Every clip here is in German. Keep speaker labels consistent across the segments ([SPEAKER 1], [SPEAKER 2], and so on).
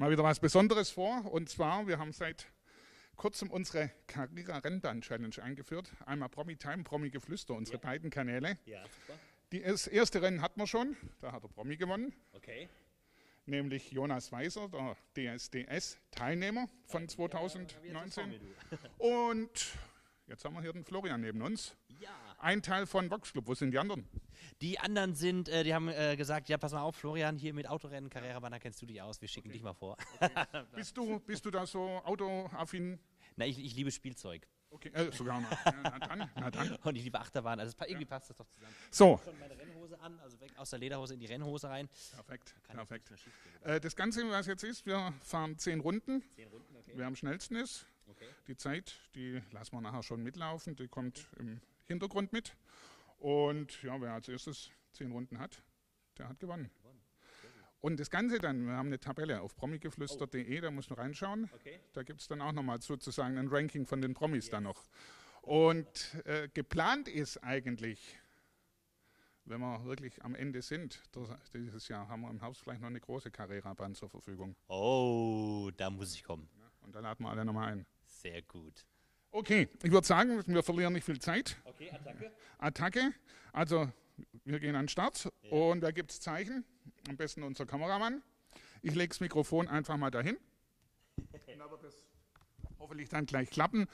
[SPEAKER 1] mal wieder was Besonderes vor. Und zwar, wir haben seit kurzem unsere Carrera-Rennbahn-Challenge eingeführt. Einmal Promi Time, Promi Geflüster, unsere beiden Kanäle.
[SPEAKER 2] Ja, super.
[SPEAKER 1] Das erste Rennen hatten wir schon, da hat der Promi gewonnen.
[SPEAKER 2] Okay.
[SPEAKER 1] Nämlich Jonas Weiser, der DSDS-Teilnehmer von 2019. Und jetzt haben wir hier den Florian neben uns.
[SPEAKER 2] Ja.
[SPEAKER 1] Ein Teil von Vox Club. Wo sind die anderen?
[SPEAKER 2] Die anderen sind, die haben gesagt, ja, pass mal auf, Florian, hier mit Autorennen, Carrera-Bahn, da kennst du dich aus, wir schicken dich mal vor.
[SPEAKER 1] Okay. Bist du da so autoaffin?
[SPEAKER 2] Na, ich liebe Spielzeug.
[SPEAKER 1] Okay, sogar noch. Ja, na dann.
[SPEAKER 2] Und ich liebe Achterbahn, also irgendwie passt das doch zusammen.
[SPEAKER 1] So.
[SPEAKER 2] Ich habe schon meine Rennhose an, also weg aus der Lederhose in die Rennhose rein.
[SPEAKER 1] Perfekt. Das Ganze, was jetzt ist, wir fahren 10 Runden.
[SPEAKER 2] 10 Runden, okay.
[SPEAKER 1] Wer am schnellsten ist.
[SPEAKER 2] Okay.
[SPEAKER 1] Die Zeit, die lassen wir nachher schon mitlaufen, die kommt im Hintergrund mit. Und ja, wer als erstes 10 Runden hat, der hat gewonnen. Und das Ganze dann, wir haben eine Tabelle auf promigeflüster.de, da musst du reinschauen.
[SPEAKER 2] Okay.
[SPEAKER 1] Da gibt es dann auch nochmal sozusagen ein Ranking von den Promis dann noch. Und geplant ist eigentlich, wenn wir wirklich am Ende sind, dieses Jahr haben wir im Haus vielleicht noch eine große Carrera-Bahn zur Verfügung.
[SPEAKER 2] Oh, da muss ich kommen.
[SPEAKER 1] Und da laden wir alle nochmal ein.
[SPEAKER 2] Sehr gut.
[SPEAKER 1] Okay, ich würde sagen, wir verlieren nicht viel Zeit.
[SPEAKER 2] Okay, Attacke.
[SPEAKER 1] Attacke, also wir gehen an den Start und da gibt es Zeichen, am besten unser Kameramann. Ich lege das Mikrofon einfach mal dahin. Da wird es hoffentlich dann gleich klappen.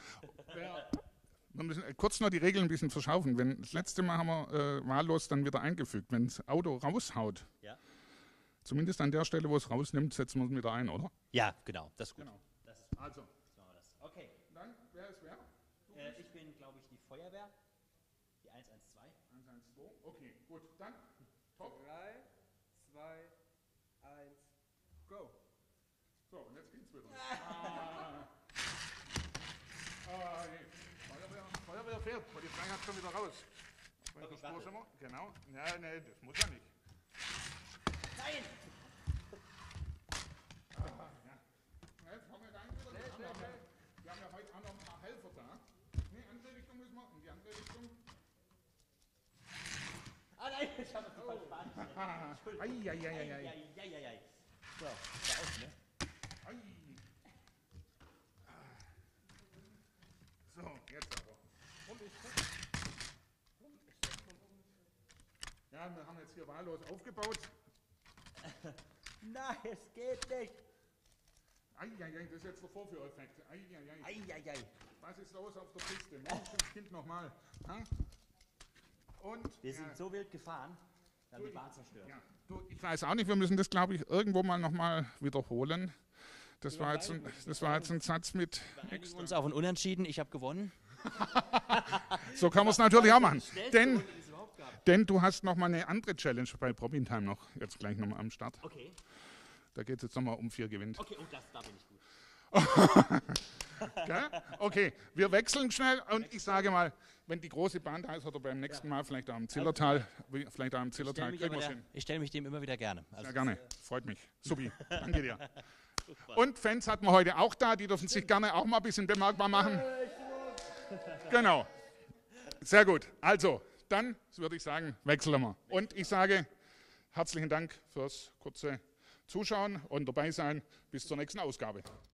[SPEAKER 1] Wir müssen kurz noch die Regeln ein bisschen verschaufen. Das letzte Mal haben wir wahllos dann wieder eingefügt. Wenn das Auto raushaut,
[SPEAKER 2] Ja.
[SPEAKER 1] zumindest an der Stelle, wo es rausnimmt, setzen wir es wieder ein, oder?
[SPEAKER 2] Ja, genau, das ist gut.
[SPEAKER 1] Genau.
[SPEAKER 2] Das ist gut.
[SPEAKER 1] Also,
[SPEAKER 2] So machen wir das. Okay,
[SPEAKER 1] dann, wer ist wer?
[SPEAKER 2] ich bin, glaube ich, die Feuerwehr, die 112.
[SPEAKER 1] 112, okay, gut, dann, top.
[SPEAKER 3] 3, 2, 1, go.
[SPEAKER 1] So, und jetzt geht's wieder. Nee. Feuerwehr fährt, Polizei hat schon wieder raus.
[SPEAKER 2] Okay,
[SPEAKER 1] Spur
[SPEAKER 2] warte.
[SPEAKER 1] sind wir? Genau. Ja, nee, das muss ja nicht.
[SPEAKER 2] Nein!
[SPEAKER 1] Ja, jetzt haben wir rein wieder. Wir haben ja heute auch noch ein paar Helfer da. Nee, andere Richtung müssen wir, in die andere Richtung.
[SPEAKER 2] Ah nein, ich habe das falsch beantwortet.
[SPEAKER 1] Eieieiei.
[SPEAKER 2] So, da aus, ne?
[SPEAKER 1] Ei. So, jetzt aber. Und ich ja, wir haben jetzt hier wahllos aufgebaut.
[SPEAKER 2] Nein, es geht nicht.
[SPEAKER 1] Eieiei, das ist jetzt der Vorführeffekt. Eieiei.
[SPEAKER 2] Eieiei.
[SPEAKER 1] Was ist los auf der Piste? Kind nochmal. Und
[SPEAKER 2] Wir sind so wild gefahren, wir haben die Bahn zerstört.
[SPEAKER 1] ja, ich weiß auch nicht, wir müssen das, glaube ich, irgendwo mal nochmal wiederholen. Das war jetzt ein Satz mit
[SPEAKER 2] Wir einigen uns auf ein Unentschieden, ich habe gewonnen.
[SPEAKER 1] So kann man es natürlich auch machen. Denn du hast nochmal eine andere Challenge bei Promi Time noch, jetzt gleich nochmal am Start.
[SPEAKER 2] Okay,
[SPEAKER 1] Da geht es jetzt nochmal um 4 gewinnt.
[SPEAKER 2] okay, oh, da bin ich gut.
[SPEAKER 1] Gell? Okay, wir wechseln schnell und ich sage mal, wenn die große Bahn da ist oder beim nächsten Mal vielleicht auch im Zillertal, kriegen wir es hin.
[SPEAKER 2] Ich stelle mich dem immer wieder gerne. Also,
[SPEAKER 1] Sehr gerne, freut mich. Supi, danke dir. Und Fans hatten wir heute auch da, die dürfen sich gerne auch mal ein bisschen bemerkbar machen. Genau, sehr gut. Also, dann würde ich sagen, wechseln wir. Und ich sage herzlichen Dank fürs kurze Zuschauen und dabei sein. Bis zur nächsten Ausgabe.